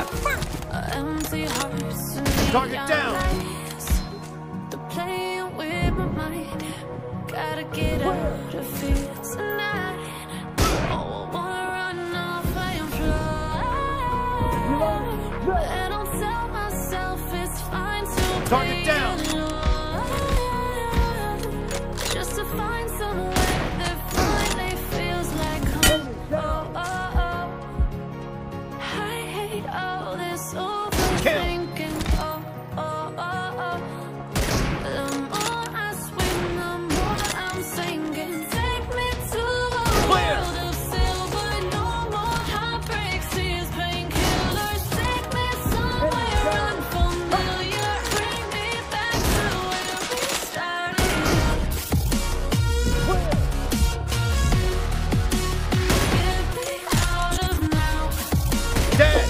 Empty hearts and Target down. eyes. The playing with my mind. Gotta get out of here tonight. Oh, I wanna run off and fly. And I'll tell myself it's fine to Target down. Just to find somewhere that finally feels like home. Oh, oh, oh. I hate all this overthinking. Oh, oh, oh, oh. The more I swim, the more I'm sinking. Take me to a world of silver. No more heartbreaks, tears, painkillers. Take me somewhere unfamiliar. Bring me back to where we started. Get me out of now. Dead.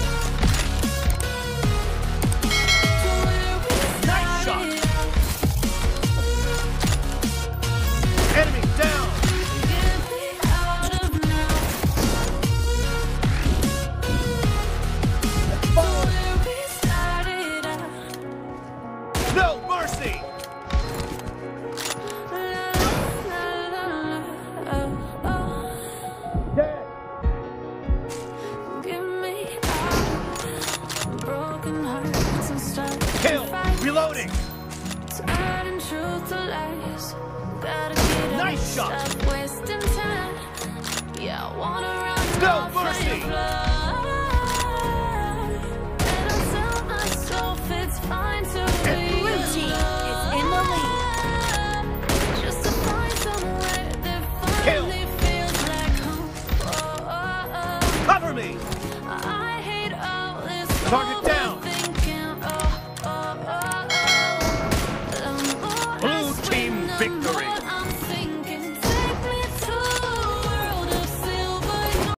To where we Nice shot. started. Enemy down. Get me out of now. To where we started. No mercy. Dead. Give me out. Broken hearts and stuff. Kill. Reloading. Turning truth to lies. Gotta get up. Nice shot. Stop wasting time. Yeah, I wanna run No off mercy. and fly. And I tell myself it's fine to And be blue team alone. is in the lead. Just to find somewhere that Kill. finally feels like home. Oh, oh, oh. Cover me. I hate all this Target down.